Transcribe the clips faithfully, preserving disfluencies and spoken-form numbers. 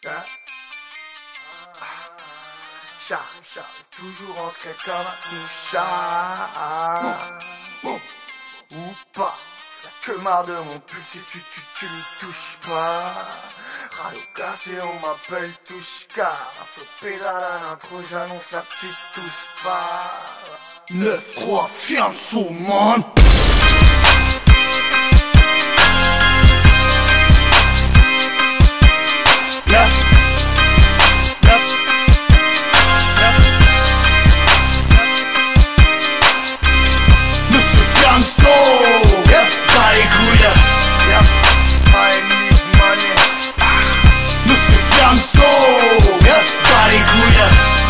J'arrive, j'arrive, toujours en secret comme un chat. Ou pas, que marre de mon pull si tu, tu, tu n'y touches pas. Radio quartier, on m'appelle Touchka. Faut pédale à l'intro, j'annonce la petite touche pas. neuf trois Fianso, man. Yeah. Yeah. Yeah. Monsieur Fianso, yeah. Pas les couilles, yeah. I need money. Monsieur Fianso, yeah. Pas les couilles,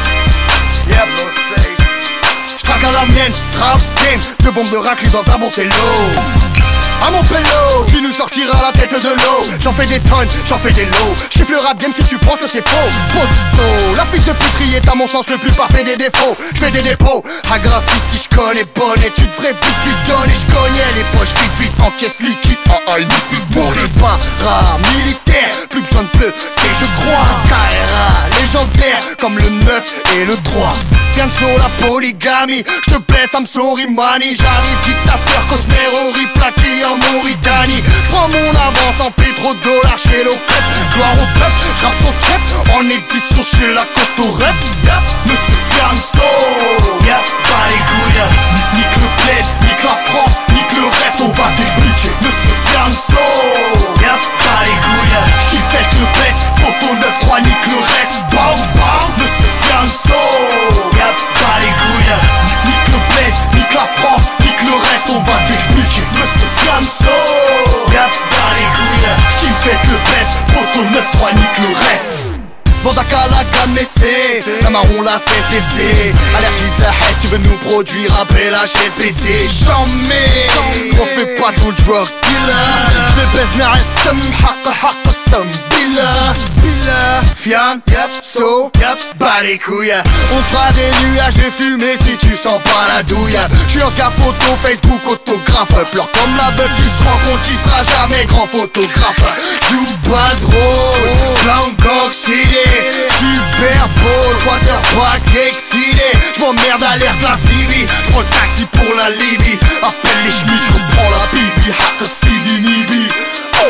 yeah. No safe. J'traque à la mienne, rap game, deux bombes de raclée dans un bon télo. À mon pélo, qui nous sortira la tête de l'eau. J'en fais des tonnes, j'en fais des lots. J'kiffe le rap game si tu penses que c'est faux. Poto, la fille de puterie est à mon sens le plus parfait des défauts. J'fais des dépôts, agressif si j'connais bonne. Et tu devrais vite vite donner, j'cognais les poches vite vite en caisse liquide. En un liquide pour le paramilitaire. Plus besoin de peu, et je crois. K R A, légendaire, comme le neuf et le trois. Fianso la polygamie, j'te plais, ça me sourit mani. J'arrive dictateur, Cosmero, plaqué en Mauritanie. J'prends mon avance en pétrodollars chez l'Ocrep. Gloire au peuple, j'rappe son chef en édition chez la côte au rep. Yeah. Monsieur Fianso, yeah. Pas les couilles, nique le bled, nique la France, nique le reste, on va t'expliquer. Monsieur Fianso, yeah. Pas les couilles, j'kiffe avec le best, photo neuf trois, nique le reste. Bam bam, Monsieur Fianso, yeah. Pas les couilles, nique le bled, nique la France, nique le reste, on va t'expliquer. Monsieur Fianso, yeah. Pas les couilles, j'kiffe avec le best, photo neuf trois, nique le reste. Bandaka la gamme Messé, la marron la C S D C. Allergie de la hache, tu veux nous produire, appelle H S B C. Jamais, gros fais pas ton drug dealer. J'vais baise mais reste haqqa haqqa sam bila bila. Fian, yep, so, yep, bas les couilles. On fera des nuages de fumée si tu sens pas la douille. J'suis en scar photo, Facebook, autographe. Pleure comme la bête qui se rend compte qui sera jamais grand photographe. Joue pas drôle, langue oxydée. Super Bowl, quarterback excité. J'm'emmerde à l'air de la Syrie. J'prends le taxi pour la Libye. Appelle les chemises, j'reprends la bibi. Haka Sidi Nibi. Oh,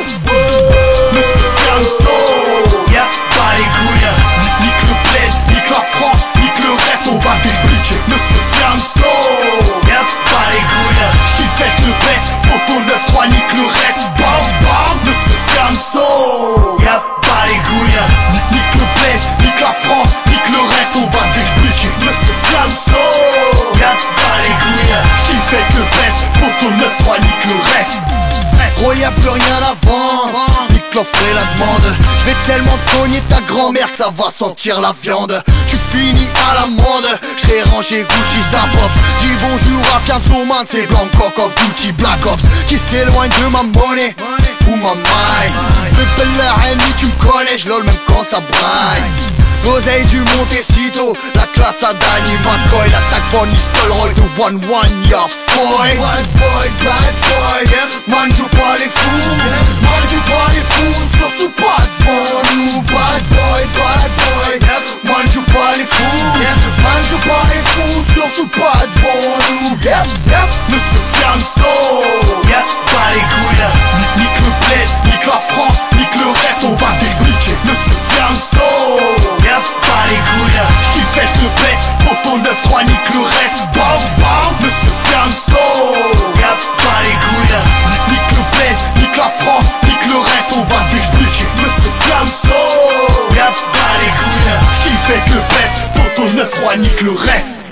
Monsieur Fianso, yeah, pas les couilles. Nique le bled, nique la France, nique le reste, on va t'expliquer. Monsieur Fianso, yeah, pas les couilles. J'kiffe avec le best, photo neuf trois, nique le reste. Bam bam, Monsieur Fianso, yeah, pas les couilles. Nique le bled, nique la France, nique le reste, on va t'expliquer. Monsieur Fianso, yeah, pas les couilles. J'kiffe avec le best, photo neuf trois, nique le reste. Gros y'a plus rien à vendre, nique l'offre et la demande. J'vais tellement cogner ta grand-mère que ça va sentir la viande. Tu finis à l'amende, j'serai rangé Gucci Zapop. Dis bonjour à Fianso man, c'est Blanco of Gucci Black Ops. Qui s'éloigne de ma monnaie, ou ma maille. Bébé la ennemi tu me connais, j'lol même quand ça braille. L'oseille du Montecito, la classe à Danny McCoy. L'attaque Bonnie Spellroy de one one, ya boy. Bad boy, bad boy, yeah. Man joue pas les fous, yeah. Man joue pas les fous, surtout pas devant nous. Bad boy, bad boy, yeah. Man joue pas les fous, yeah. Man joue pas les fous, surtout pas devant nous. Yeah, yeah. Monsieur Fianso, yeah. Pas les couilles, nique le bled, nique la France, nique le reste, on va t'expliquer. Monsieur Fianso, yeah. Pas les couilles, j'kiffe avec le best, photo neuf trois, nique le reste. Bam bam, Monsieur Fianso, yeah. Pas les couilles, nique le bled, nique la France, nique le reste, on va t'expliquer. Monsieur Fianso, yeah. Pas les couilles, j'kiffe avec le best, photo neuf trois, nique le reste.